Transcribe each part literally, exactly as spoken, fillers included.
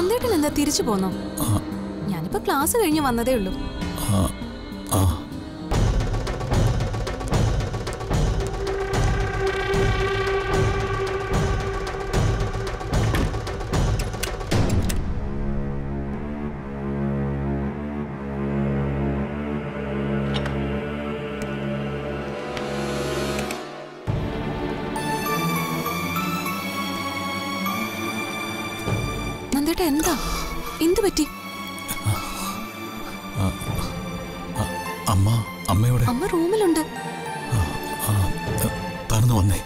നന്ദേട്ടൻ എന്താ തിരിച്ചു പോന്നോ? ഞാനിപ്പോ ക്ലാസ് കഴിഞ്ഞ് വന്നതേ ഉള്ളൂ. നന്ദേട്ടാ എന്താ എന്ത് പറ്റി? അമ്മ അമ്മയോടെ അമ്മ റൂമിലുണ്ട്. താനൊന്ന് വന്നേ.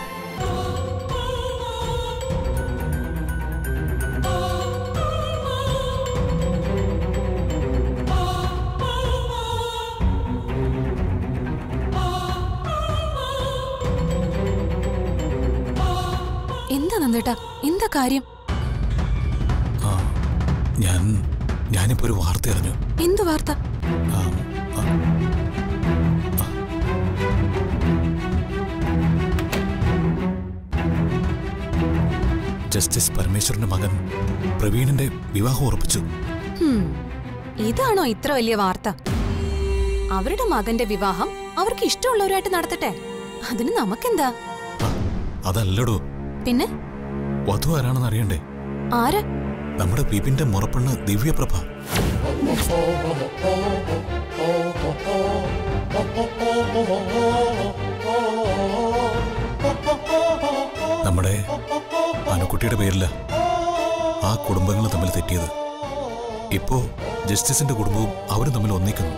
എന്താ നന്ദേട്ടാ എന്താ കാര്യം? ഞാൻ ഞാനിപ്പോ ഒരു വാർത്ത അറിഞ്ഞു. എന്ത് വാർത്ത? ജസ്റ്റിസ് പരമേശ്വരന്റെ മകൻ പ്രവീണിന്റെ വിവാഹം ഉറപ്പിച്ചു. ഇതാണോ ഇത്ര വലിയ വാർത്ത? അവരുടെ മകന്റെ വിവാഹം അവർക്ക് ഇഷ്ടമുള്ളവരായിട്ട് നടത്തട്ടെ, അതിന് നമുക്കെന്താ? അതല്ലടോ. പിന്നെ വധു ആരാണെന്ന് അറിയണ്ടേ? ആര്? നമ്മുടെ വിപിന്റെ മുറപ്പെണ്ണ് ദിവ്യപ്രഭ. നമ്മുടെ അനുക്കുട്ടിയുടെ പേരില ആ കുടുംബങ്ങൾ തമ്മിൽ തെറ്റിയത്. ഇപ്പോ ജസ്റ്റിസിന്റെ കുടുംബവും അവരും തമ്മിൽ ഒന്നിക്കുന്നു.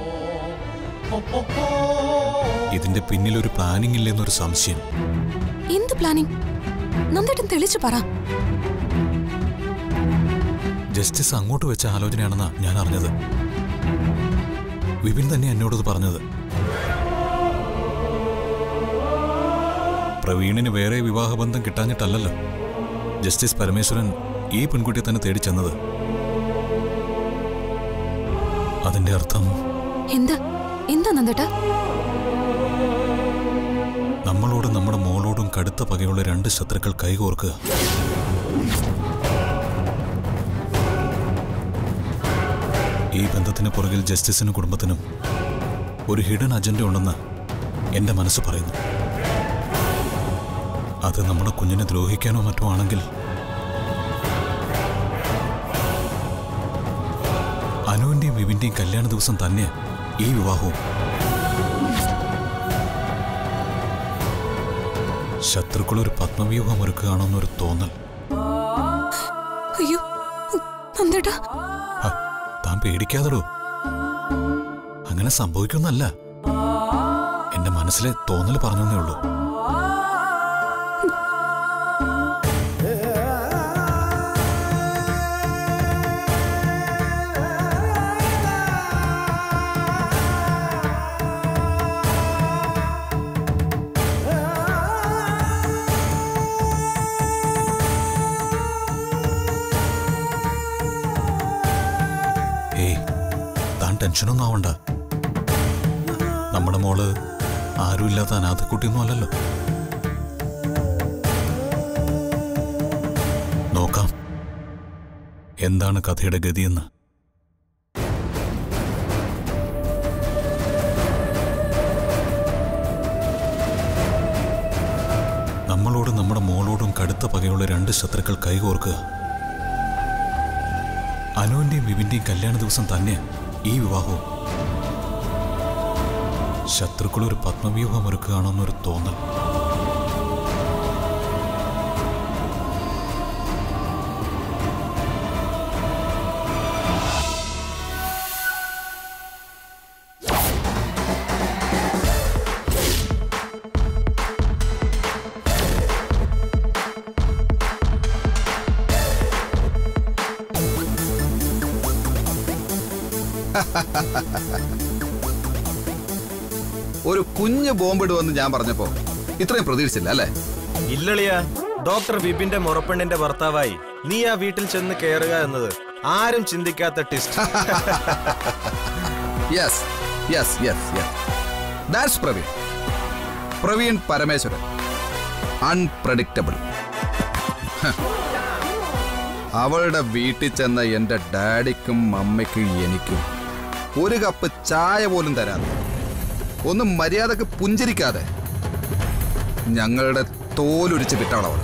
ഇതിന്റെ പിന്നിൽ ഒരു പ്ലാനിംഗ് ഇല്ലെന്നൊരു സംശയം. എന്ത് പ്ലാനിംഗ്? നന്ദേട്ടൻ തെളിച്ചു പറ. ജസ്റ്റിസ് അങ്ങോട്ട് വെച്ച ആലോചനയാണെന്നാ ഞാൻ അറിഞ്ഞത്. വിപിൻ തന്നെ എന്നോടത് പറഞ്ഞത്. പ്രവീണിന് വേറെ വിവാഹബന്ധം കിട്ടാഞ്ഞിട്ടല്ലല്ലോ ജസ്റ്റിസ് പരമേശ്വരൻ ഈ പെൺകുട്ടിയെ തന്നെ തേടി ചെന്നത്. അതിന്റെ അർത്ഥം എന്താ? എന്താ നന്ദേട്ടാ? നമ്മളോടും നമ്മുടെ മോളോടും കടുത്ത പകയുള്ള രണ്ട് ശത്രുക്കൾ കൈകോർക്കുക. ഈ ബന്ധത്തിന് പുറകിൽ ജസ്റ്റിസിനും കുടുംബത്തിനും ഒരു ഹിഡൻ അജണ്ട ഉണ്ടെന്ന് എന്റെ മനസ്സ് പറയുന്നു. അത് നമ്മുടെ കുഞ്ഞിനെ ദ്രോഹിക്കാനോ മറ്റോ ആണെങ്കിൽ അനുവിന്റെയും വിവിന്റെയും കല്യാണ ദിവസം തന്നെ ഈ വിവാഹവും. ശത്രുക്കൾ ഒരു പത്മവ്യൂഹം ഒരുക്കുകയാണെന്നൊരു തോന്നൽ. അയ്യോ നന്ദേട്ടാ, താൻ പേടിക്കാതടോ. അങ്ങനെ സംഭവിക്കുന്നല്ല, എന്റെ മനസ്സിലെ തോന്നൽ പറഞ്ഞേ ഉള്ളൂ. ടെൻഷനൊന്നും ആവണ്ട. നമ്മുടെ മോള് ആരുമില്ലാത്ത അനാഥക്കുട്ടിയൊന്നും അല്ലല്ലോ. നോക്കാം എന്താണ് കഥയുടെ ഗതിയെന്ന്. നമ്മളോടും നമ്മുടെ മോളോടും കടുത്ത പകയുള്ള രണ്ട് ശത്രുക്കൾ കൈകോർക്കുക. അനുവിന്റെയും വിവിന്റെയും കല്യാണ ദിവസം തന്നെ ഈ വിവാഹവും. ശത്രുക്കൾ ഒരു പത്മവ്യൂഹം ഒരുക്കുകയാണെന്നൊരു തോന്നൽ. ഒരു കുഞ്ഞ് ബോംബിടുവെന്ന് ഞാൻ പറഞ്ഞപ്പോ ഇത്രയും പ്രതീക്ഷിച്ചില്ല അല്ലേ? ഇല്ലളിയാ, ഡോക്ടർ വിപിന്റെ മുറപ്പെണ്ണിന്റെ ഭർത്താവായി നീ ആ വീട്ടിൽ ചെന്ന് കയറുക എന്നത് ആരും ചിന്തിക്കാത്ത twist. Yes yes yes yes that's Praveen. Praveen Parameswaran. Unpredictable. അവളുടെ വീട്ടിൽ ചെന്ന എൻ്റെ ഡാഡിക്കും അമ്മയ്ക്കും എനിക്കും ഒരു കപ്പ് ചായ പോലും തരാതെ, ഒന്നും മര്യാദക്ക് പുഞ്ചിരിക്കാതെ ഞങ്ങളുടെ തോലുരിച്ച് വിട്ടവളവൾ.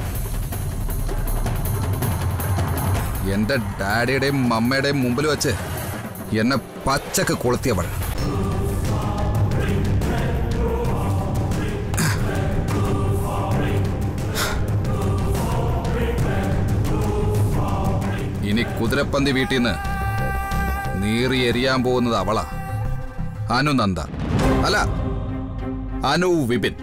എൻ്റെ ഡാഡിയുടെയും അമ്മയുടെയും മുമ്പിൽ വെച്ച് എന്നെ പച്ചക്ക് കൊളുത്തിയവൾ. ഇനി കുതിരപ്പന്തി വീട്ടിൽ നിന്ന് നീറി എരിയാൻ പോകുന്നത് അവളാ. അനുനന്ദ അല്ല, അനു വിപിൻ.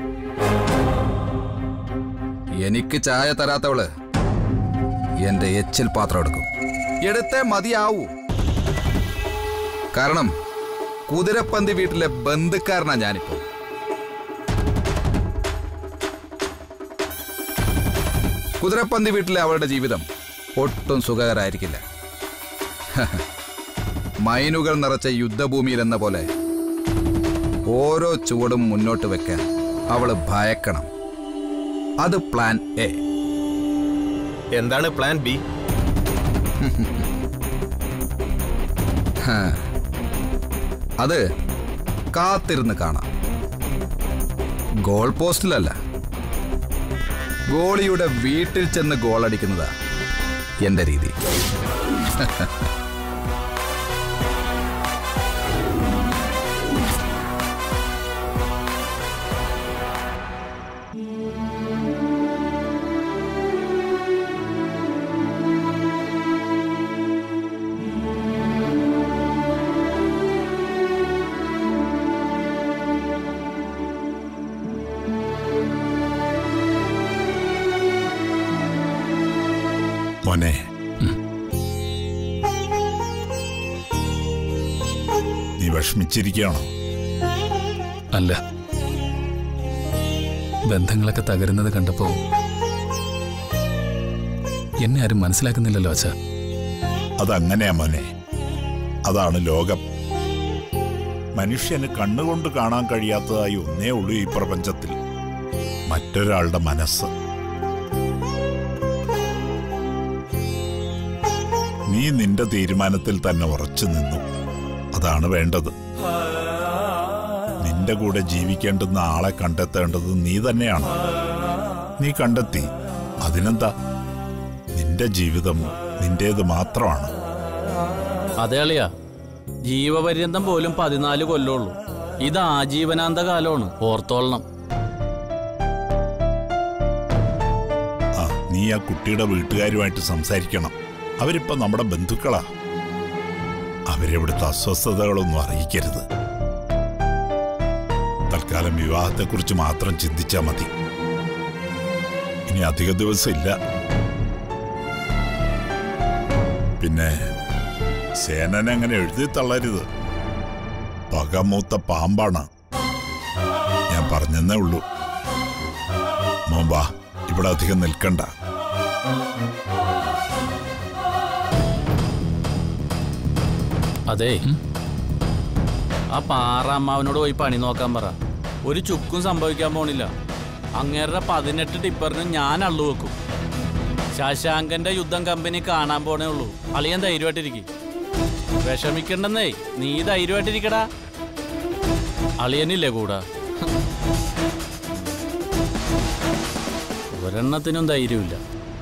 എനിക്ക് ചായ തരാത്തവള് എന്റെ എച്ചിൽ പാത്രം എടുക്കും. എടുത്തേ മതിയാവൂ. കാരണം കുതിരപ്പന്തി വീട്ടിലെ ബന്ധുക്കാരനാ ഞാനിപ്പോ. കുതിരപ്പന്തി വീട്ടിലെ അവളുടെ ജീവിതം ഒട്ടും സുഖകരായിരിക്കില്ല. മൈനുകൾ നിറച്ച യുദ്ധഭൂമിയിൽ എന്ന പോലെ ഓരോ ചുവടും മുന്നോട്ട് വെക്കാൻ അവള് ഭയക്കണം. അത് പ്ലാൻ എ. എന്താണ് പ്ലാൻ ബി? അത് കാത്തിരുന്ന് കാണാം. ഗോൾ പോസ്റ്റിലല്ല, ഗോളിയുടെ വീട്ടിൽ ചെന്ന് ഗോളടിക്കുന്നതാ എന്റെ രീതി. മോനെ, നീ വിഷമിച്ചിരിക്കുകയാണോ? അല്ല, ബന്ധങ്ങളൊക്കെ തകരുന്നത് കണ്ടപ്പോ എന്നെ ആരും മനസ്സിലാക്കുന്നില്ലല്ലോ അച്ഛാ. അതങ്ങനെയാ മോനെ, അതാണ് ലോകം. മനുഷ്യന് കണ്ണുകൊണ്ട് കാണാൻ കഴിയാത്തതായി ഒന്നേ ഉള്ളൂ ഈ പ്രപഞ്ചത്തിൽ, മറ്റൊരാളുടെ മനസ്സ്. നീ നിന്റെ തീരുമാനത്തിൽ തന്നെ ഉറച്ചു നിന്നു. അതാണ് വേണ്ടത്. നിന്റെ കൂടെ ജീവിക്കേണ്ടുന്ന ആളെ കണ്ടെത്തേണ്ടത് നീ തന്നെയാണ്. നീ കണ്ടെത്തി. അതിനെന്താ? നിന്റെ ജീവിതം നിന്റേത് മാത്രമാണ്. അതെ അളിയാ, ജീവപര്യന്തം പോലും പതിനാല് കൊല്ലമുള്ളൂ. ഇത് ആജീവനാന്ത കാലമാണ്, ഓർത്തോളണം. ആ, നീ ആ കുട്ടിയുടെ വീട്ടുകാരുമായിട്ട് സംസാരിക്കണം. അവരിപ്പോ നമ്മുടെ ബന്ധുക്കളാ. അവരെവിടുത്തെ അസ്വസ്ഥതകളൊന്നും അറിയിക്കരുത്. തൽക്കാലം വിവാഹത്തെക്കുറിച്ച് മാത്രം ചിന്തിച്ചാൽ മതി. ഇനി അധിക ദിവസം ഇല്ല. പിന്നെ സേനനെ അങ്ങനെ എഴുതി തള്ളരുത്. പകമൂത്ത പാമ്പാണ്. ഞാൻ പറഞ്ഞെന്നേ ഉള്ളൂ. മോമ്പാ, ഇവിടെ അധികം നിൽക്കണ്ട. അതെ, ആ പാറാമ്മാവനോട് പോയി പണി നോക്കാൻ പറ. ഒരു ചുക്കും സംഭവിക്കാൻ പോണില്ല. അങ്ങേരുടെ പതിനെട്ട് ടിപ്പറിന് ഞാൻ അള്ളു വെക്കും. ശശാങ്കന്റെ യുദ്ധം കമ്പനി കാണാൻ പോണേ ഉള്ളൂ. അളിയൻ ധൈര്യമായിട്ടിരിക്കും. വിഷമിക്കണ്ടെന്നേ, നീ ധൈര്യമായിട്ടിരിക്കടാ. അളിയനില്ലേ കൂടാ? ഒരെണ്ണത്തിനും ധൈര്യമില്ല.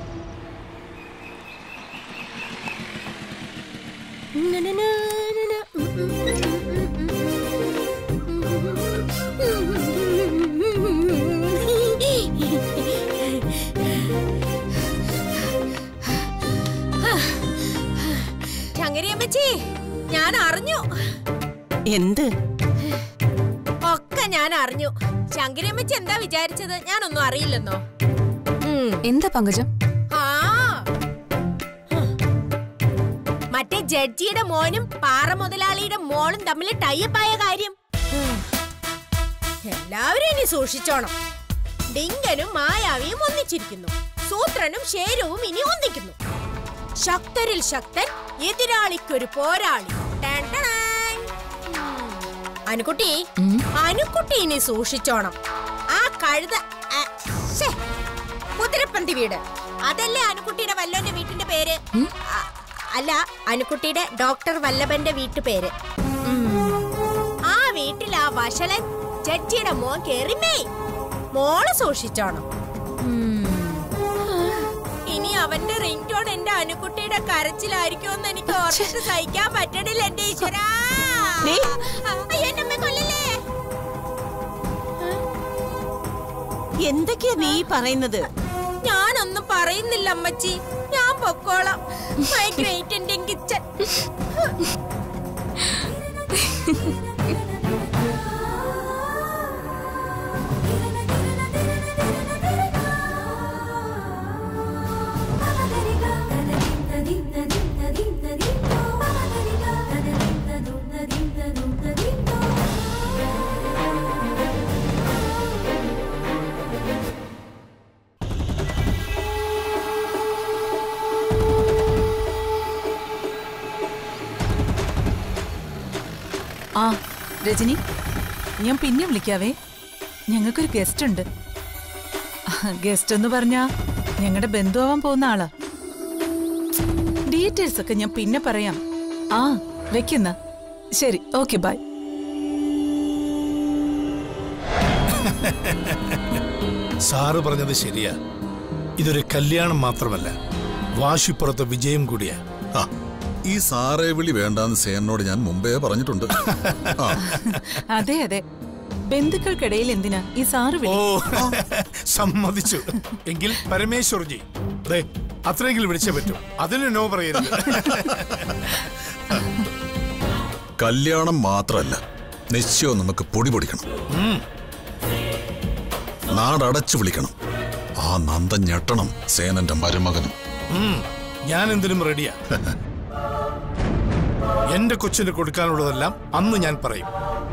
ഞാൻ അറിഞ്ഞു. എന്ത്? ഒക്കെ ഞാൻ അറിഞ്ഞു. ശങ്കരിയമ്മച്ചി എന്താ വിചാരിച്ചത്? ഞാനൊന്നും അറിയില്ലെന്നോ? എന്താ പങ്കജം? ആ, മറ്റേ ജഡ്ജിയുടെ മോനും പാറ മുതലാളിയുടെ മോളും തമ്മിൽ ടൈപ്പായ കാര്യം എല്ലാവരും ഇനി സൂക്ഷിച്ചോണം. ഡിങ്കനും മായാവിയും ഒന്നിച്ചിരിക്കുന്നു. സൂത്രനും ഷേരുവും ഇനി ഒന്നിക്കുന്നു. ശക്തരിൽ ശക്തൻ, എതിരാളിക്കൊരു പോരാളി. അനുക്കുട്ടി, അനുക്കുട്ടി ഇനി സൂക്ഷിച്ചോണം. ആ കഴുത കുതിരപ്പന്തി വീട് അതല്ലേ അനുക്കുട്ടിയുടെ വല്ലോന്റെ വീട്ടിന്റെ പേര്? അല്ല, അനുക്കുട്ടിയുടെ ഡോക്ടർ വല്ലഭന്റെ വീട്ടുപേര്. ആ വീട്ടിൽ ആ വഷളൻ ജഡ്ജിയുടെ മോൻ കേറിമേ. മോള് സൂക്ഷിച്ചോണം. ഇനി അവന്റെ റിംഗ് ടോൺ എന്റെ അനുക്കുട്ടിയുടെ കരച്ചിലായിരിക്കുമെന്ന് എനിക്ക് ഓർമ്മിച്ച് സഹിക്കാൻ പറ്റണില്ല എന്റെ ഈശ്വരാ. എന്തൊക്കെയാ നീ പറയുന്നത്? ഞാനൊന്നും പറയുന്നില്ല അമ്മച്ചി, ഞാൻ പൊക്കോളാം. കിച്ചൻ ആ രജനി, ഞാൻ പിന്നെ വിളിക്കാവേ. ഞങ്ങൾക്കൊരു ഗസ്റ്റ് ഉണ്ട്. ഗസ്റ്റ് എന്ന് പറഞ്ഞാ ഞങ്ങളുടെ ബന്ധുവാൻ പോകുന്ന ആളാ. ഡീറ്റെയിൽസ് ഒക്കെ ഞാൻ പിന്നെ പറയാം. ആ വെക്കുന്ന ശരി, ഓക്കെ, ബൈ. സാറ് പറഞ്ഞത് ശരിയാ. ഇതൊരു കല്യാണം മാത്രമല്ല, വാശിപ്പുറത്തെ വിജയം കൂടിയാ. ഈ സാറേ വിളി വേണ്ടാന്ന് സേനോട് ഞാൻ മുമ്പേ പറഞ്ഞിട്ടുണ്ട്. അതെ അതെ, ബന്ധുക്കൾക്കിടയിൽ എന്തിനാ ഈ സാറ് വിളി? ഓ, സമ്മതിച്ചു. എങ്കിൽ പരമേശ്വർജി അത്രയെങ്കിലും വിളിച്ചേ പറ്റൂ. അതിന് നോ പറയരുത്. കല്യാണം മാത്രല്ല, നിശ്ചയവും നമുക്ക് പൊടി പൊടിക്കണം. നാടടച്ചു വിളിക്കണം. ആ നന്ദൻ ഞെട്ടണം, സേനന്റെ മരുമകനും. ഞാൻ എന്തിനും റെഡിയാ. എന്റെ കൊച്ചിന് കൊടുക്കാനുള്ളതെല്ലാം അന്ന് ഞാൻ പറയും.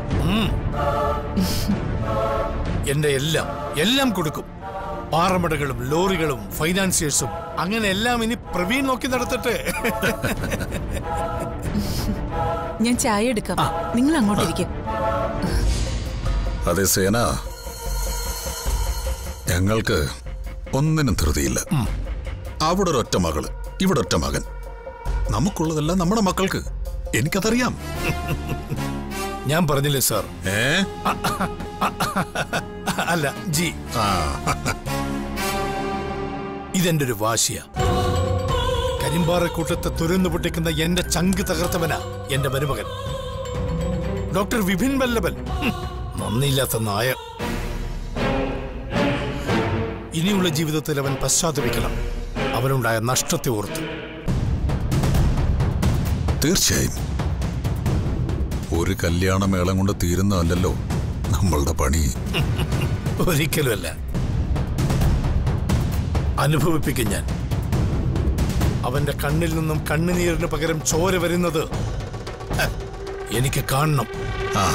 എന്റെ എല്ലാം എല്ലാം കൊടുക്കും. പാറമടകളും ലോറികളും ഫൈനാൻസിയേഴ്സും അങ്ങനെ എല്ലാം ഇനി പ്രവീൺ നോക്കി നടത്തട്ടെ. ഞാൻ ചായ എടുക്കാം, നിങ്ങൾ അങ്ങോട്ടിരിക്കും. അതെ സേന, ഞങ്ങൾക്ക് ഒന്നിനും ധൃതിയില്ല. അവിടെ ഒരൊറ്റ മകള്, ഇവിടെ ഒറ്റ മകൻ. നമുക്കുള്ളതെല്ലാം നമ്മുടെ മക്കൾക്ക്. എനിക്കതറിയാം. ഞാൻ പറഞ്ഞില്ലേ സാർ? ഏ അല്ല ജി, ഇതെന്റെ ഒരു വാശിയാ. കരിമ്പാറക്കൂട്ടത്തെ തുരന്നു പൊട്ടിക്കുന്ന എന്റെ ചങ്ക് തകർത്തവനാ എന്റെ മരുമകൻ ഡോക്ടർ വിപിൻ വല്ലഭൻ. നന്ദിയില്ലാത്ത നായ. ഇനിയുള്ള ജീവിതത്തിൽ അവൻ പശ്ചാത്തപിക്കണം, അവനുണ്ടായ നഷ്ടത്തെ ഓർത്ത്. തീർച്ചയായും ഒരു കല്യാണമേളം കൊണ്ട് തീരുന്നതല്ലോ നമ്മളുടെ പണി. ഒരിക്കലുമല്ല. അനുഭവിപ്പിക്കും ഞാൻ. അവന്റെ കണ്ണിൽ നിന്നും കണ്ണുനീരിന് പകരം ചോര വരുന്നത് എനിക്ക് കാണണം. ആ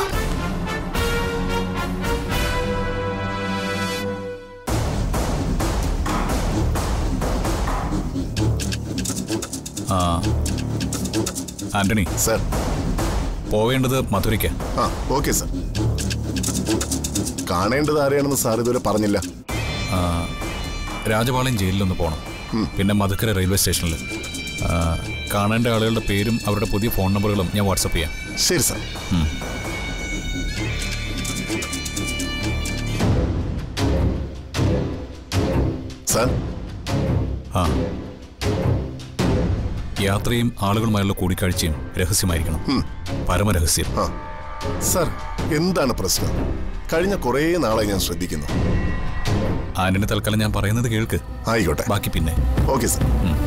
ആന്റണി സർ, പോവേണ്ടത് മധുരയ്ക്ക്. ആ ഓക്കെ സർ. കാണേണ്ടത് ആരെയാണെന്ന് സാർ ഇതുവരെ പറഞ്ഞില്ല. രാജപാളയം ജയിലിലൊന്ന് പോകണം, പിന്നെ മധുക്കര റെയിൽവേ സ്റ്റേഷനിൽ. കാണേണ്ട ആളുകളുടെ പേരും അവരുടെ പുതിയ ഫോൺ നമ്പറുകളും ഞാൻ വാട്സപ്പ് ചെയ്യാം. ശരി സാർ. സാർ, ആ യാത്രയും ആളുകളുമായുള്ള കൂടിക്കാഴ്ചയും രഹസ്യമായിരിക്കണം, പരമരഹസ്യം. സാർ, എന്താണ് പ്രശ്നം? കഴിഞ്ഞ കുറേ നാളായി ഞാൻ ശ്രദ്ധിക്കുന്നു. ആന്റണി, തൽക്കാലം ഞാൻ പറയുന്നത് കേൾക്ക്. ആയിക്കോട്ടെ, ബാക്കി പിന്നെ. Okay sir.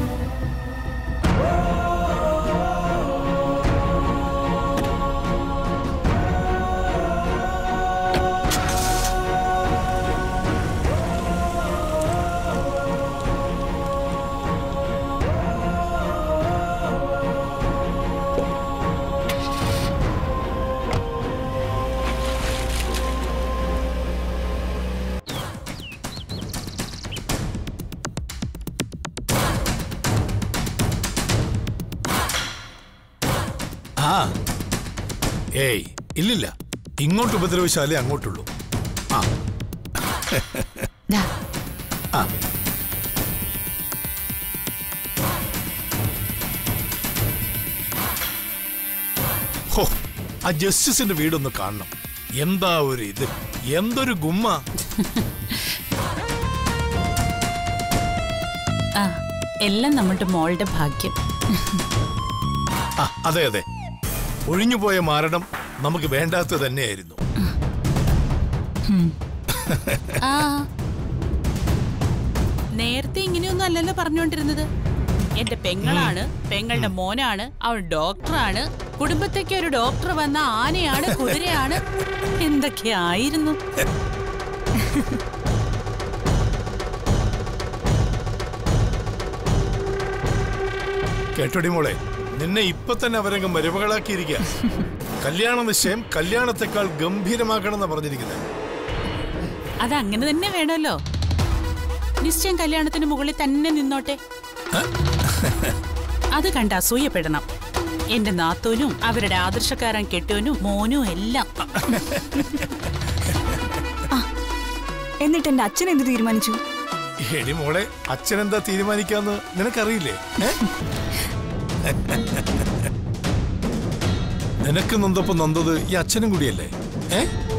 ഏയ് ഇല്ലില്ല, ഇങ്ങോട്ട് ഉപദ്രവശാലേ അങ്ങോട്ടുള്ളൂ. ആ ഹോ, ആ ജസ്റ്റിസിന്റെ വീടൊന്ന് കാണണം. എന്താ ഒരു ഇത്, എന്തൊരു ഗുമ്മ. ആ, എല്ലാം നമ്മളുടെ മോളുടെ ഭാഗ്യം. ആ, അതെ അതെ, ഒഴിഞ്ഞുപോയ മാരണം നമുക്ക് വേണ്ടാത്ത തന്നെയായിരുന്നു. ആ, നേരത്തെ ഇങ്ങനെയൊന്നും അല്ലല്ലോ പറഞ്ഞുകൊണ്ടിരുന്നത്. എന്റെ പെങ്ങളാണ്, പെങ്ങളുടെ മോനാണ്, അവൾ ഡോക്ടറാണ്, കുടുംബത്തേക്ക് ഒരു ഡോക്ടർ വന്ന ആനയാണ്, കുതിരയാണ്, എന്തൊക്കെയായിരുന്നു. കേട്ടോടി മോളെ, നിന്നെ ഇപ്പൊ തന്നെ അവരങ്ങ് മരുമകളാക്കിയിരിക്കുക. കല്യാണ നിശ്ചയം കല്യാണത്തെക്കാൾ ഗംഭീരമാക്കണം എന്ന് പറഞ്ഞിരിക്കുന്നത്. അതങ്ങനെ തന്നെ വേണമല്ലോ. നിശ്ചയം കല്യാണത്തിന് മുകളിൽ തന്നെ നിന്നോട്ടെ. അത് കണ്ട അസൂയപ്പെടണം. എന്റെ നാത്തോനും അവരുടെ ആദർശക്കാരൻ കെട്ടോനും മോനും എല്ലാം. എന്നിട്ട് എന്റെ അച്ഛൻ എന്ത് തീരുമാനിച്ചു? എടി മോളെ, അച്ഛൻ എന്താ തീരുമാനിക്കാന്ന് നിനക്കറിയില്ലേ? നിനക്ക് നൊന്തപ്പം നൊന്തത് ഈ അച്ഛനും കൂടിയല്ലേ? ഏ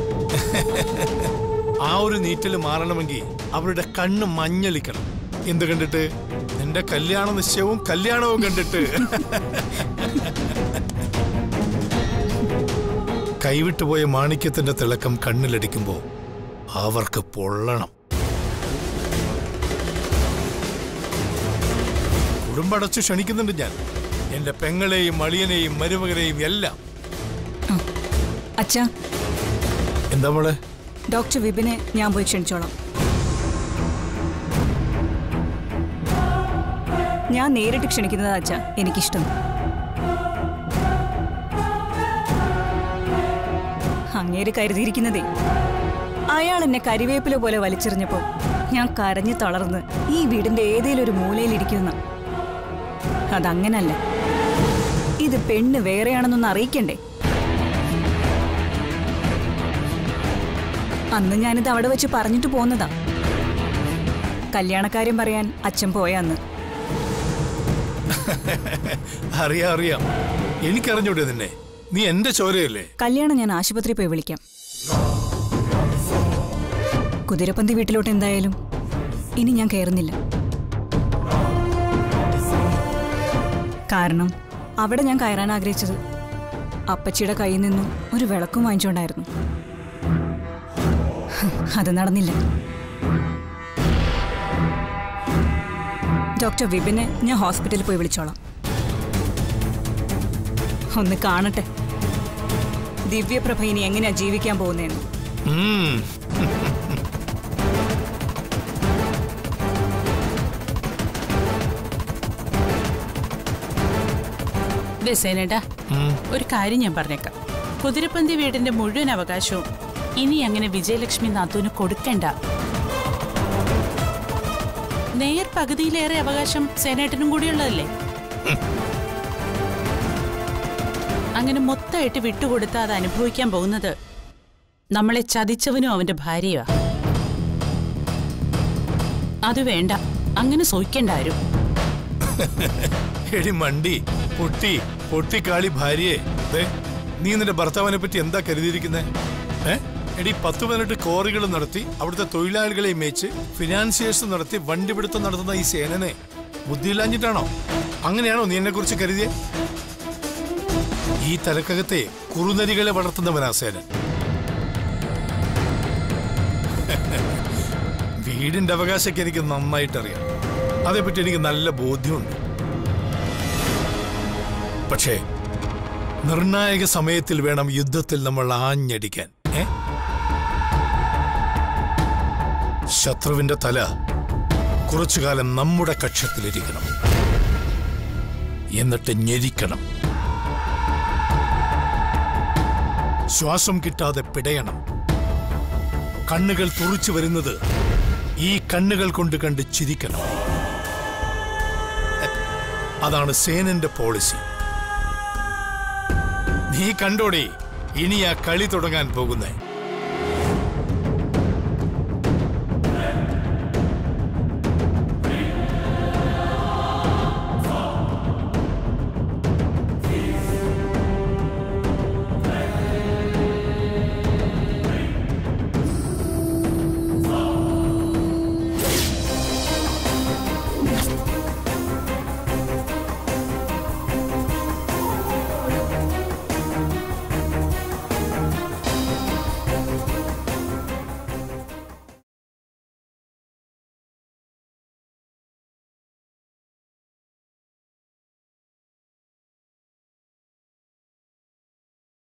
ആ ഒരു നീറ്റല് മാറണമെങ്കിൽ അവരുടെ കണ്ണ് മഞ്ഞളിക്കണം. എന്ത് കണ്ടിട്ട്? നിന്റെ കല്യാണ നിശ്ചയവും കല്യാണവും കണ്ടിട്ട്. കൈവിട്ടുപോയ മാണിക്യത്തിന്റെ തിളക്കം കണ്ണിലടിക്കുമ്പോ അവർക്ക് പൊള്ളണം. കുടുംബടച്ചു ക്ഷണിക്കുന്നുണ്ട് ഞാൻ, എന്റെ പെങ്ങളെയും അളിയനെയും മരുമകനെയും എല്ലാം. അച്ഛാ, എന്താ മോളെ? ഡോക്ടർ വിപിനെ ഞാൻ പോയി ക്ഷണിച്ചോളാം. ഞാൻ നേരിട്ട് ക്ഷണിക്കുന്നതാ അച്ഛാ എനിക്കിഷ്ടം. അങ്ങേര് കരുതിയിരിക്കുന്നതേ, അയാൾ എന്നെ കരിവേപ്പില പോലെ വലിച്ചെറിഞ്ഞപ്പോ ഞാൻ കരഞ്ഞു തളർന്ന് ഈ വീടിന്റെ ഏതേലും ഒരു മൂലയിലിരിക്കുന്ന. അതങ്ങനല്ല. ഇത് പെണ്ണ് വേറെയാണെന്നൊന്ന് അറിയിക്കണ്ടേ? അന്ന് ഞാനിത് അവിടെ വെച്ച് പറഞ്ഞിട്ട് പോന്നതാ. കല്യാണക്കാര്യം പറയാൻ അച്ഛൻ പോയാന്ന്. അറിയാം അറിയാം, എനിക്കറിഞ്ഞൂടെ നിന്നെ. നീ എന്റെ ചോരയല്ലേ? കല്യാണം ഞാൻ ആശുപത്രി പോയി വിളിക്കാം. കുതിരപ്പന്തി വീട്ടിലോട്ട് എന്തായാലും ഇനി ഞാൻ കയറുന്നില്ല. കാരണം അവിടെ ഞാൻ കയറാൻ ആഗ്രഹിച്ചത് അപ്പച്ചിയുടെ കയ്യിൽ നിന്നും ഒരു വിളക്കും വാങ്ങിച്ചുകൊണ്ടായിരുന്നു. അത് നടന്നില്ല. ഡോക്ടർ വിപിനെ ഞാൻ ഹോസ്പിറ്റലിൽ പോയി വിളിച്ചോളാം. ഒന്ന് കാണട്ടെ ദിവ്യപ്രഭ ഇനി എങ്ങനെയാ ജീവിക്കാൻ പോകുന്നതെന്ന്. സേനേട്ടാ, ഒരു കാര്യം ഞാൻ പറഞ്ഞേക്കാം. കുതിരപ്പന്തി വീടിന്റെ മുഴുവൻ അവകാശവും ഇനി അങ്ങനെ വിജയലക്ഷ്മി നാത്തൂന് കൊടുക്കണ്ട. നേർ പകുതിയിലേറെ അവകാശം സേനേട്ടനും കൂടിയുള്ളതല്ലേ? അങ്ങനെ മൊത്തമായിട്ട് വിട്ടുകൊടുത്താൽ അത് അനുഭവിക്കാൻ പോകുന്നത് നമ്മളെ ചതിച്ചവനും അവന്റെ ഭാര്യയാ. അത് വേണ്ട, അങ്ങനെ സോയിക്കേണ്ട ആരും. എടി മണ്ടി പൊട്ടി പൊട്ടിക്കാളി ഭാര്യയെ, നീ നിന്റെ ഭർത്താവിനെ പറ്റി എന്താ കരുതിയിരിക്കുന്നേ? ഏ എടി, പത്ത് പതിനെട്ട് കോറികൾ നടത്തി അവിടുത്തെ തൊഴിലാളികളെ മേച്ച് ഫിനാൻസിയേഴ്സ് നടത്തി വണ്ടിപിടുത്തം നടത്തുന്ന ഈ സേനനെ ബുദ്ധിയില്ലാഞ്ഞിട്ടാണോ? അങ്ങനെയാണോ നീ എന്നെ കുറിച്ച് കരുതിയേ? ഈ തലക്കകത്തെ കുറുനരികളെ വളർത്തുന്നവനാ സേനൻ. വീടിന്റെ അവകാശമൊക്കെ എനിക്ക് നന്നായിട്ടറിയാം. അതേപ്പറ്റി എനിക്ക് നല്ല ബോധ്യമുണ്ട്. പക്ഷേ നിർണായക സമയത്തിൽ വേണം യുദ്ധത്തിൽ നമ്മൾ ആഞ്ഞടിക്കാൻ. ഏ ശത്രുവിന്റെ തല കുറച്ചുകാലം നമ്മുടെ കക്ഷത്തിലിരിക്കണം, എന്നിട്ട് ഞെരിക്കണം. ശ്വാസം കിട്ടാതെ പിടയണം. കണ്ണുകൾ തുറിച്ചു വരുന്നത് ഈ കണ്ണുകൾ കൊണ്ട് കണ്ട് ചിരിക്കണം. അതാണ് സേനന്റെ പോളിസി. നീ കണ്ടോടി ഇനി ആ കളി തുടങ്ങാൻ പോകുന്നേ.